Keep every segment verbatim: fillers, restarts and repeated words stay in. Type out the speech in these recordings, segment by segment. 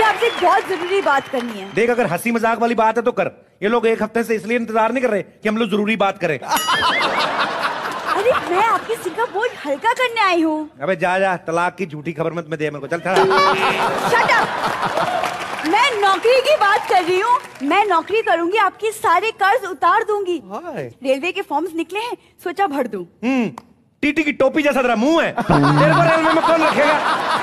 आपसे बहुत जरूरी बात करनी है। देख, अगर हंसी मजाक वाली बात है तो कर। ये लोग एक हफ्ते से इसलिए इंतजार नहीं कर रहे कि हम लोग जरूरी बात करें। अरे मैं आपके सिर का बोझ हल्का करने आई हूँ। अबे जा जा, तलाक की झूठी खबर मत में दे मेरे को। चल शट अप। मैं नौकरी की बात कर रही हूँ। मैं नौकरी करूंगी, आपके सारे कर्ज उतार दूंगी। रेलवे के फॉर्म्स निकले हैं, सोचा भर दूं। हम्म, टीटी की टोपी जैसा तेरा मुंह है। तेरे को रेलवे में कौन रखेगा?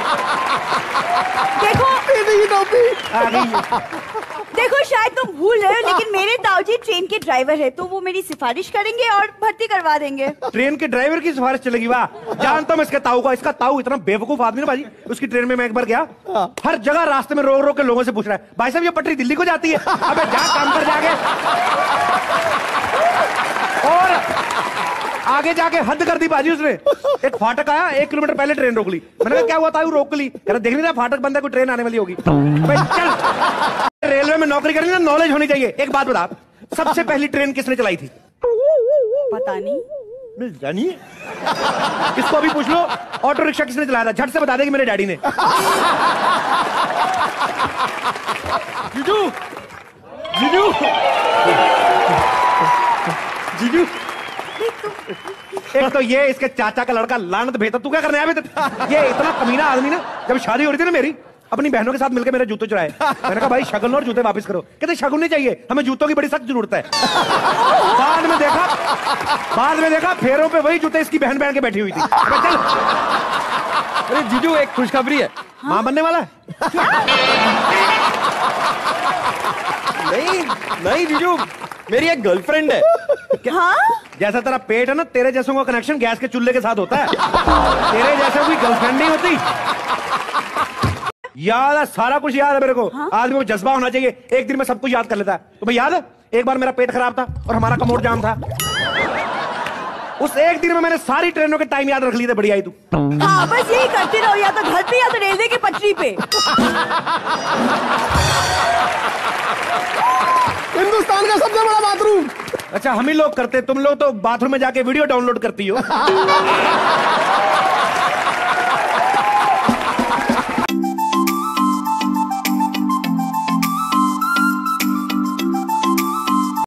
देखो टीटी की टोपी आ गई। देखो शायद तुम भूल रहे हो, लेकिन मेरे ताऊजी ट्रेन के ड्राइवर है, तो वो मेरी सिफारिश करेंगे और भर्ती करवा देंगे। ट्रेन के ड्राइवर की सिफारिश चलेगी? वाह, जानता हूँ मैं इसके ताऊ का। इसका ताऊ इतना बेवकूफ आदमी ना भाजी। उसकी ट्रेन में मैं एक बार गया, हर जगह रास्ते में रो रो के लोगों से पूछ रहा है, भाई साहब ये पटरी दिल्ली को जाती है? अबे जा काम पर जाके। और आगे जाके हद कर दी बाजी उसने। एक फाटक आया, एक किलोमीटर पहले ट्रेन रोक ली। मैंने कहा क्या हुआ ताऊ, रोक ली? कह रहा देख नहीं रहा फाटक बंद है, कोई ट्रेन आने वाली होगी। चल, रेलवे में नौकरी करनी ना, नॉलेज होनी चाहिए। एक बात बता, सबसे पहली ट्रेन किसने चलाई थी? पता नहीं। जानिए, किसको भी पूछ लो। ऑटो रिक्शा किसने चलाया था? झट से बता देगी मेरे डैडी ने। जीजू, जीजू, जीजू। एक तो ये इसके चाचा का लड़का लानत भेजता। तू क्या करने आया? ये इतना कमीना आदमी ना, जब शादी हो रही थी ना मेरी, अपनी बहनों के साथ मिलकर मेरे जूते चुराए। मैंने कहा भाई शगुन और जूते वापस करो। कहते शगुन नहीं चाहिए, हमें जूतों की बड़ी सख्त जरूरत है। बाद में देखा बाद में देखा फेरों पे वही जूते इसकी बहन बहन के बैठी हुई थी। चल। अरे जीजू, एक खुशखबरी है। हाँ? मां बनने वाला है? नहीं नहीं जीजू, मेरी एक गर्लफ्रेंड है। हाँ? जैसा तेरा पेट है ना, तेरे जैसों का कनेक्शन गैस के चूल्हे के साथ होता है। तेरे जैसे कोई गर्लफ्रेंड नहीं होती। याद है, सारा कुछ याद है मेरे को। हाँ? आदमी को जज्बा होना चाहिए, एक दिन में सब कुछ याद कर लेता है। तो भाई याद है, एक बार मेरा पेट खराब था और हमारा कमोड जाम था। उस एक दिन में मैंने सारी ट्रेनों के टाइम याद रख लिए थे। बढ़िया ही तू। हाँ, बस यही करते रहो, या तो घर पे या तो रेलवे की पटरी पे। हिंदुस्तान का सबसे बड़ा बाथरूम। अच्छा, हम ही लोग करते, तुम लोग तो बाथरूम में जाके वीडियो डाउनलोड करती हो।